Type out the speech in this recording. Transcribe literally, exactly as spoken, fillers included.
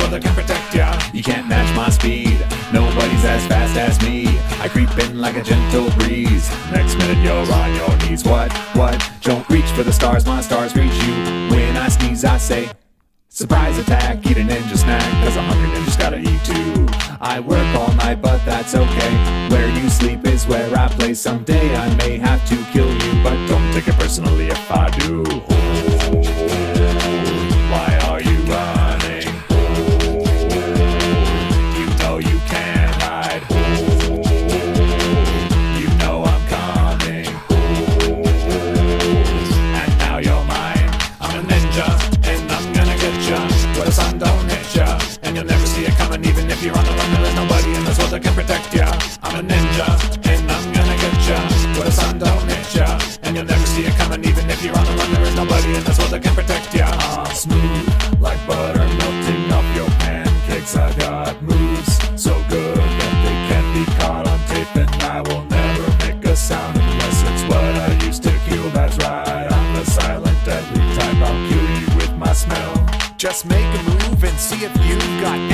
world that can protect ya. You can't match my speed, nobody's as fast as me. I creep in like a gentle breeze, next minute you're on your knees. What, what, don't reach for the stars, my stars reach you. When I sneeze I say, surprise attack, eat a ninja snack, cause a hungry ninja's gotta eat too. I work all night but that's okay, where you sleep is where I play. Someday I may have to kill you, but don't take it personally if I do. Why are you running? You know you can't hide. You know I'm coming, and now you're mine. I'm a ninja, and I'm gonna get ya where the sun don't hit ya, and you'll never see it coming. Even if you're on the run, there's nobody in this world that can protect ya. I'm a ninja, and I'm gonna get ya where the sun don't hit ya, and you'll never see it coming. Even if you're on the run, there is nobody in this world that can protect ya. I'm smooth like butter melting off your pancakes. I got moves so good that they can't be caught on tape, and I will never make a sound unless it's what I used to kill. That's right, I'm the silent deadly type. I'll kill you with my smell. Just make a move and see if you've got